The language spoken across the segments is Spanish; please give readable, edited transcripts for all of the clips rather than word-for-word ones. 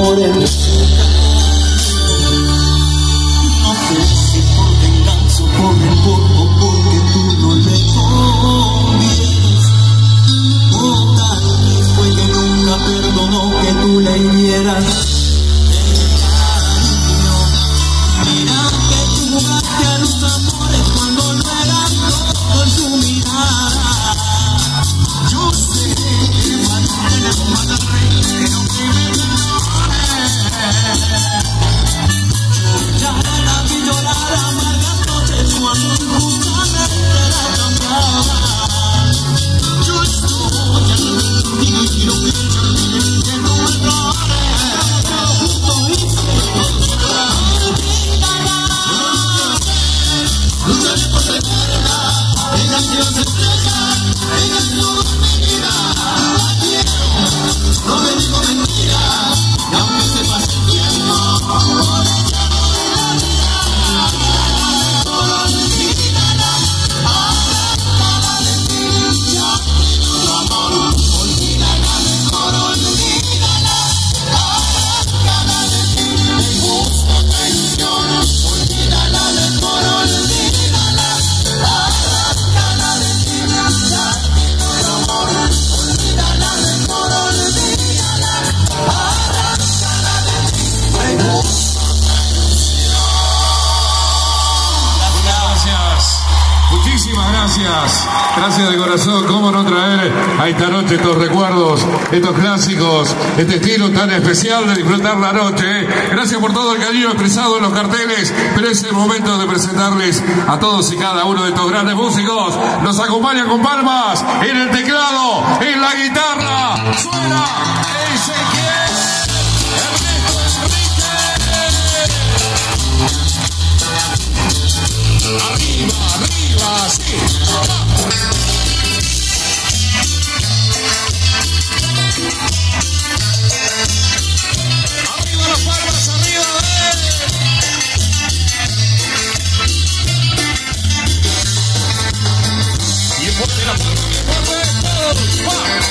por el no sé si por venganza o por rencor o porque tú no le convienes, o tal vez fue que nunca perdonó que tú le hirieras el cariño. Mira que tú jugaste a los amores cuando no eran todo en su mirada. Yo sé que matarle como mata al rey, pero que me perdone. Yo ya la vi llorar amargas noches cuando injustamente la cambiaba. Yo estoy arrepentido y quiero pedirte que no me perdones. Justo hice lucharé por tenerla, ella quiero ser estrella, ella es todo mi vida, la quiero, no me digo mentira, y aunque se pase el tiempo, gracias de corazón. Cómo no traer a esta noche estos recuerdos, estos clásicos, este estilo tan especial de disfrutar la noche. Gracias por todo el cariño expresado en los carteles, pero es el momento de presentarles a todos y cada uno de estos grandes músicos. Nos acompañan con palmas en el teclado, en la guitarra, suena Ezequiel Ernesto Enrique. Arriba, arriba, sí. Arriba las palmas, arriba, bien fuerte la palma, bien fuerte, todos, va.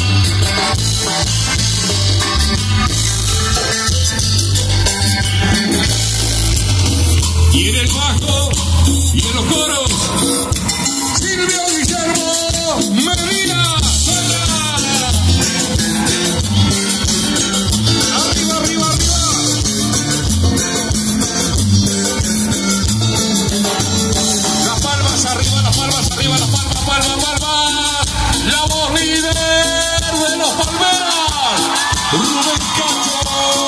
Y en el bajo y en los coros, Silvio Guillermo Medina. Arriba, arriba, arriba. Las palmas arriba, las palmas arriba, las palmas, palmas, palmas. La voz líder de los Palmeras, Rubén Cacho.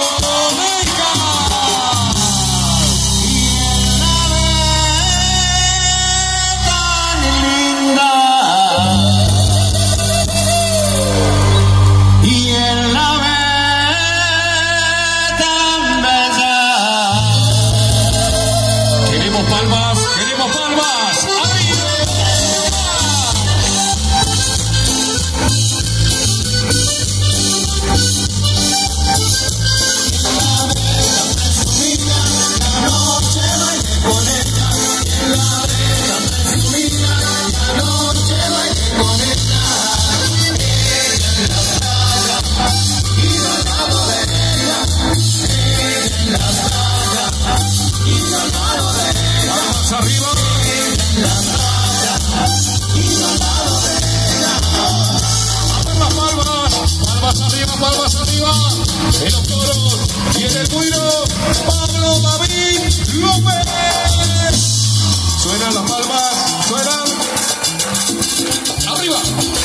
Palmas arriba, en los coros y en el cuiro, Pablo David López. Suenan las palmas, suenan. Arriba.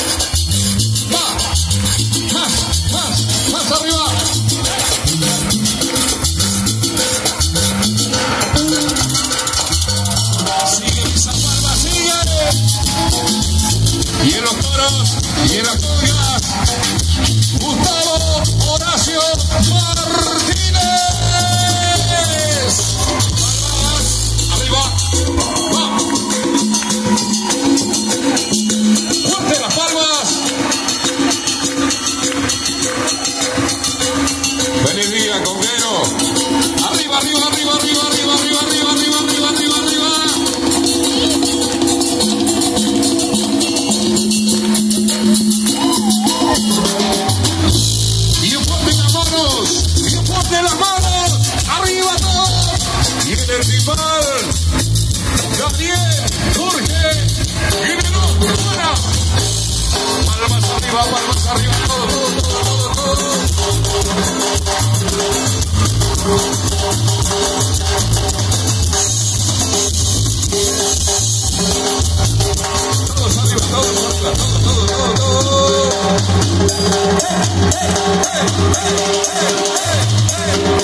Más arriba. Sigue esa palma, sigue. Y en los coros y en las congas, Gustavo Horacio Martínez. Palmas, arriba, va. Fuerte las palmas. Feliz día, conguero. Arriba, arriba, arriba, arriba, arriba, arriba, arriba, arriba, arriba, arriba, arriba. Y un fuerte las manos. hey, hey, hey.